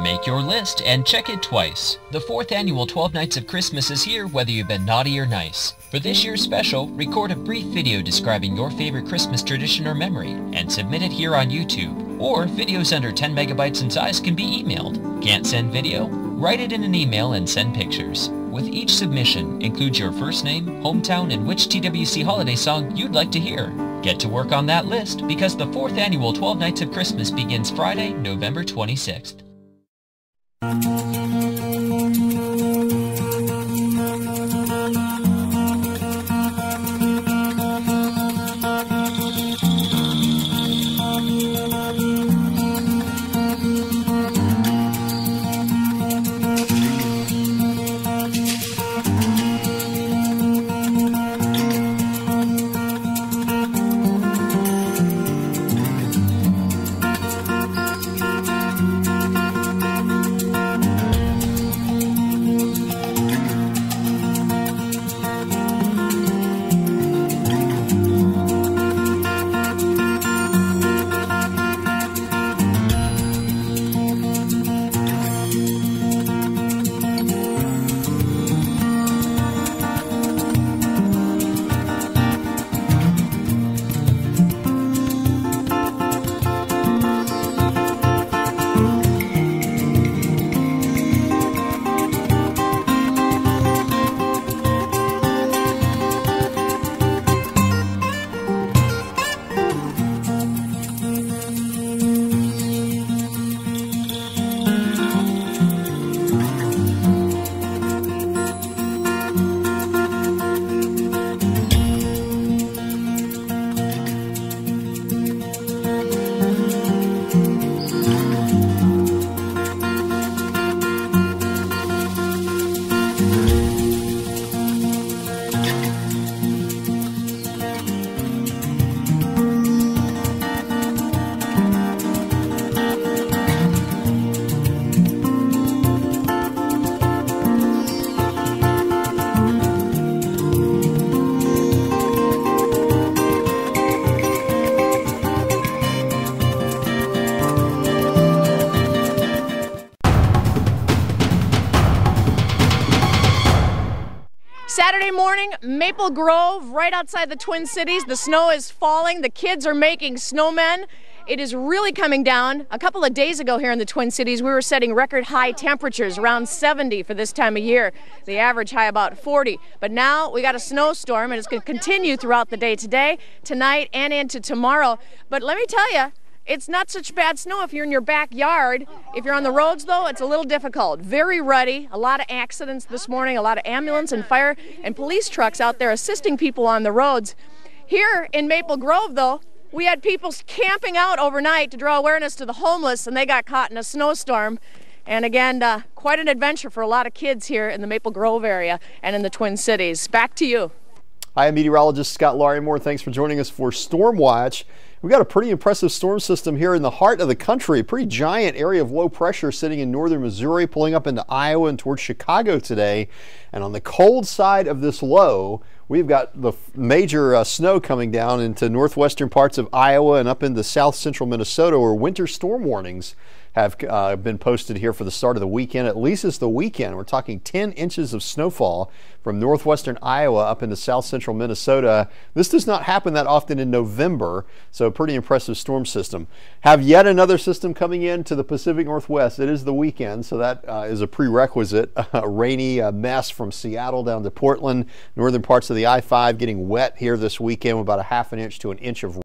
Make your list and check it twice. The 4th annual 12 Nights of Christmas is here whether you've been naughty or nice. For this year's special, record a brief video describing your favorite Christmas tradition or memory and submit it here on YouTube. Or videos under 10 megabytes in size can be emailed. Can't send video? Write it in an email and send pictures. With each submission, include your first name, hometown, and which TWC holiday song you'd like to hear. Get to work on that list because the 4th annual 12 Nights of Christmas begins Friday, November 26th. Saturday morning, Maple Grove, right outside the Twin Cities. The snow is falling. The kids are making snowmen. It is really coming down. A couple of days ago here in the Twin Cities, we were setting record high temperatures, around 70 for this time of year. The average high about 40. But now we got a snowstorm, and it's going to continue throughout the day today, tonight, and into tomorrow. But let me tell you, it's not such bad snow if you're in your backyard. If you're on the roads, though, it's a little difficult. Very ruddy. A lot of accidents this morning, a lot of ambulance and fire and police trucks out there assisting people on the roads. Here in Maple Grove, though, we had people camping out overnight to draw awareness to the homeless, and they got caught in a snowstorm. And again, quite an adventure for a lot of kids here in the Maple Grove area and in the Twin Cities. Back to you. Hi, I'm meteorologist Scott Larimore. Thanks for joining us for Storm Watch. We've got a pretty impressive storm system here in the heart of the country. A pretty giant area of low pressure sitting in northern Missouri, pulling up into Iowa and towards Chicago today. And on the cold side of this low, we've got the major snow coming down into northwestern parts of Iowa and up into south central Minnesota, where winter storm warnings have been posted here for the start of the weekend. At least it's the weekend. We're talking 10 inches of snowfall from northwestern Iowa up into south central Minnesota. This does not happen that often in November, so a pretty impressive storm system. Have yet another system coming in to the Pacific Northwest. It is the weekend, so that is a prerequisite. A rainy mess from Seattle down to Portland. Northern parts of the I-5 getting wet here this weekend with about a half an inch to an inch of